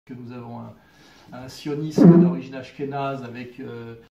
que nous avons un sionisme d'origine ashkénaze avec